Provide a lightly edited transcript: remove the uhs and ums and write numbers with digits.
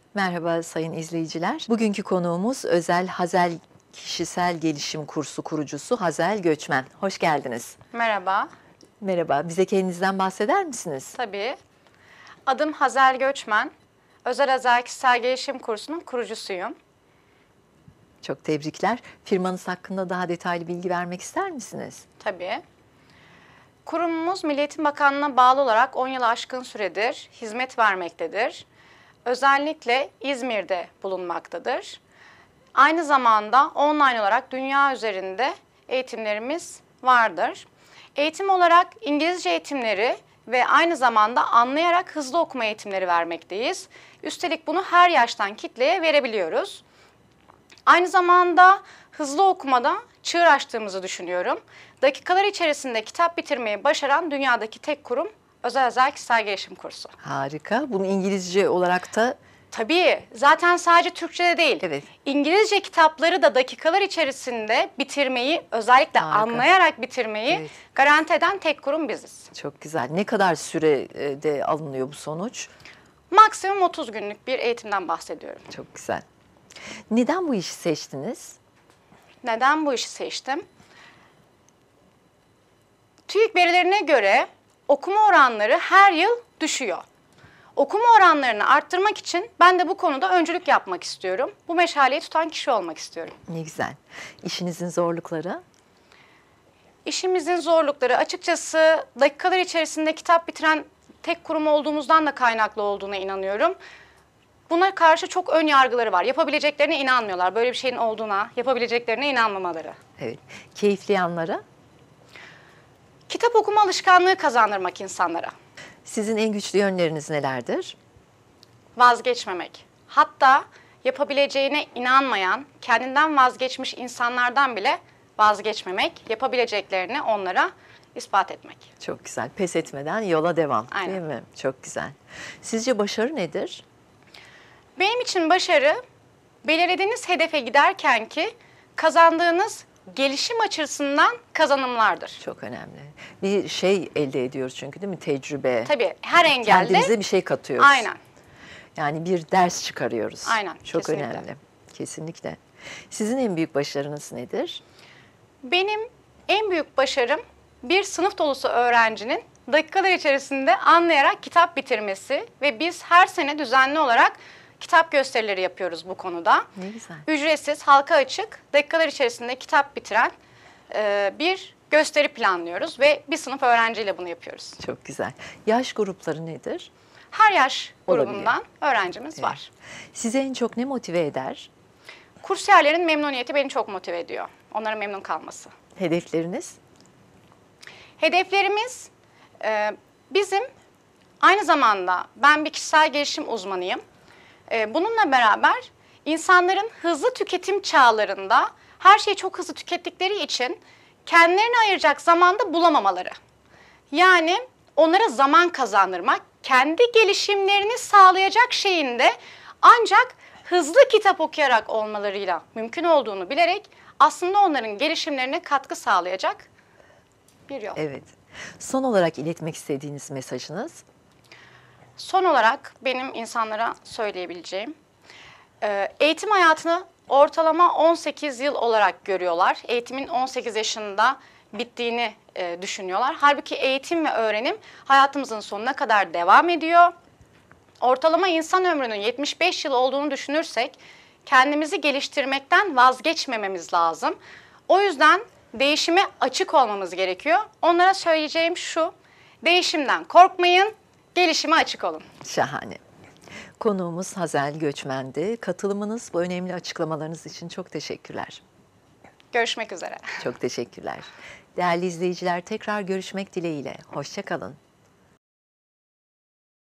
Merhaba sayın izleyiciler. Bugünkü konuğumuz Özel Hazel Kişisel Gelişim Kursu kurucusu Hazel Göçmen. Hoş geldiniz. Merhaba, Merhaba, bize kendinizden bahseder misiniz? tabii. Adım Hazel Göçmen. Özel Kişisel Gelişim Kursu'nun kurucusuyum. Çok tebrikler. Firmanız hakkında daha detaylı bilgi vermek ister misiniz? Tabii. Kurumumuz Milli Eğitim Bakanlığı'na bağlı olarak 10 yılı aşkın süredir hizmet vermektedir. Özellikle İzmir'de bulunmaktadır. Aynı zamanda online olarak dünya üzerinde eğitimlerimiz vardır. Eğitim olarak İngilizce eğitimleri ve aynı zamanda anlayarak hızlı okuma eğitimleri vermekteyiz. Üstelik bunu her yaştan kitleye verebiliyoruz. Aynı zamanda hızlı okumada çığır açtığımızı düşünüyorum. Dakikalar içerisinde kitap bitirmeyi başaran dünyadaki tek kurum Özel Kişisel Gelişim Kursu. Harika. Bunu İngilizce olarak da Tabii, zaten sadece Türkçe'de değil. evet. İngilizce kitapları da dakikalar içerisinde bitirmeyi, özellikle Harika. anlayarak bitirmeyi Evet. garanti eden tek kurum biziz. Çok güzel. Ne kadar sürede alınıyor bu sonuç? Maksimum 30 günlük bir eğitimden bahsediyorum. Çok güzel. Neden bu işi seçtiniz? Neden bu işi seçtim? TÜİK verilerine göre okuma oranları her yıl düşüyor. Okuma oranlarını arttırmak için ben de bu konuda öncülük yapmak istiyorum. Bu meşaleyi tutan kişi olmak istiyorum. Ne güzel. İşinizin zorlukları? İşimizin zorlukları açıkçası dakikalar içerisinde kitap bitiren tek kurum olduğumuzdan da kaynaklı olduğuna inanıyorum. Buna karşı çok ön yargıları var. Yapabileceklerine inanmıyorlar. Böyle bir şeyin olduğuna, yapabileceklerine inanmamaları. Evet. Keyifli yanları? Kitap okuma alışkanlığı kazandırmak insanlara. Sizin en güçlü yönleriniz nelerdir? Vazgeçmemek. Hatta yapabileceğine inanmayan, kendinden vazgeçmiş insanlardan bile vazgeçmemek, yapabileceklerini onlara ispat etmek. Çok güzel. Pes etmeden yola devam. Aynen. Değil mi? Çok güzel. Sizce başarı nedir? Benim için başarı, belirlediğiniz hedefe giderken ki kazandığınız gelişim açısından kazanımlardır. Çok önemli. Bir şey elde ediyoruz çünkü değil mi? Tecrübe. Tabii her engelde. Kendimize bir şey katıyoruz. Aynen. Yani bir ders çıkarıyoruz. Aynen, Çok kesinlikle. önemli. Kesinlikle. Sizin en büyük başarınız nedir? Benim en büyük başarım bir sınıf dolusu öğrencinin dakikalar içerisinde anlayarak kitap bitirmesi ve biz her sene düzenli olarak kitap gösterileri yapıyoruz bu konuda. Ne güzel. Ücretsiz, halka açık, dakikalar içerisinde kitap bitiren bir gösteri planlıyoruz ve bir sınıf öğrenciyle bunu yapıyoruz. Çok güzel. Yaş grupları nedir? Her yaş Olabiliyor. grubundan öğrencimiz Evet. var. Sizi en çok ne motive eder? Kursiyerlerin memnuniyeti beni çok motive ediyor. Onların memnun kalması. Hedefleriniz? Hedeflerimiz bizim aynı zamanda ben bir kişisel gelişim uzmanıyım. Bununla beraber insanların hızlı tüketim çağlarında her şeyi çok hızlı tükettikleri için kendilerine ayıracak zamanda bulamamaları. Yani onlara zaman kazandırmak, kendi gelişimlerini sağlayacak şeyin de ancak hızlı kitap okuyarak olmalarıyla mümkün olduğunu bilerek aslında onların gelişimlerine katkı sağlayacak bir yol. Evet. Son olarak iletmek istediğiniz mesajınız? Son olarak benim insanlara söyleyebileceğim, eğitim hayatını ortalama 18 yıl olarak görüyorlar. Eğitimin 18 yaşında bittiğini düşünüyorlar. Halbuki eğitim ve öğrenim hayatımızın sonuna kadar devam ediyor. Ortalama insan ömrünün 75 yıl olduğunu düşünürsek kendimizi geliştirmekten vazgeçmememiz lazım. O yüzden değişime açık olmamız gerekiyor. Onlara söyleyeceğim şu, değişimden korkmayın, gelişime açık olun. Şahane. Konuğumuz Hazel Göçmen'di. Katılımınız, bu önemli açıklamalarınız için çok teşekkürler. Görüşmek üzere. Çok teşekkürler. Değerli izleyiciler, tekrar görüşmek dileğiyle. Hoşça kalın.